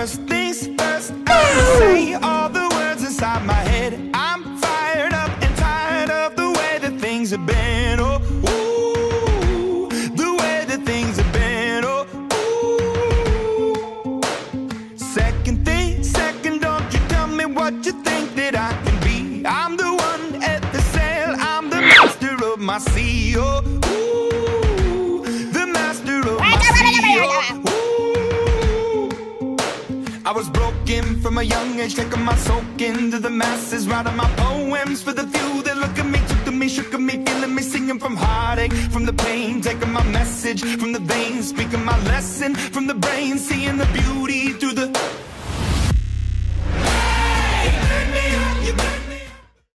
First things first, I'ma say all the words inside my head. I'm fired up and tired of the way that things have been. Oh, ooh, the way that things have been. Oh, ooh. Second thing, second, don't you tell me what you think that I can be. I'm the one at the sail, I'm the master of my sea. Oh, ooh, the master of my sea. Oh, I was broken from a young age, taking my soak into the masses, writing my poems for the few that look at me, took to me, shook at me, feeling me, singing from heartache, from the pain, taking my message from the veins, speaking my lesson from the brain, seeing the beauty through